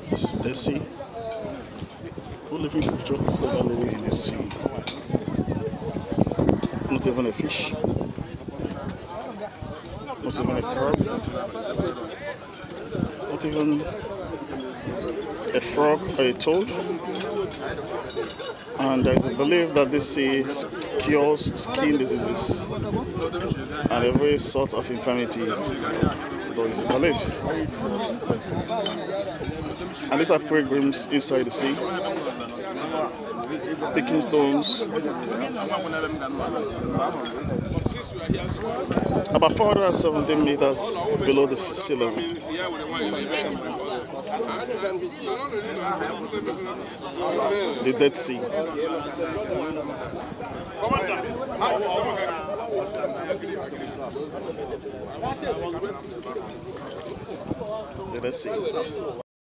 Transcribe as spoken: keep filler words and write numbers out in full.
This is Dead Sea. Two living creatures ever living in this sea. Not even a fish. Not even a crab. Not even a frog or a toad. And there is a belief that this sea cures skin diseases and every sort of infirmity. There is a belief. And these are pilgrims inside the sea, picking stones. About four hundred seventy meters below the sea level. The Dead Sea. The Dead Sea.